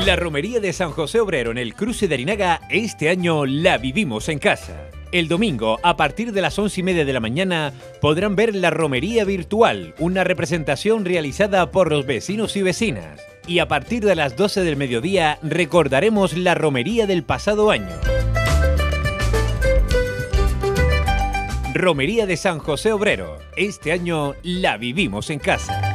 La romería de San José Obrero en el cruce de Arinaga este año la vivimos en casa. El domingo, a partir de las 11:30 de la mañana, podrán ver la romería virtual, una representación realizada por los vecinos y vecinas. Y a partir de las 12 del mediodía, recordaremos la romería del pasado año. Romería de San José Obrero. Este año la vivimos en casa.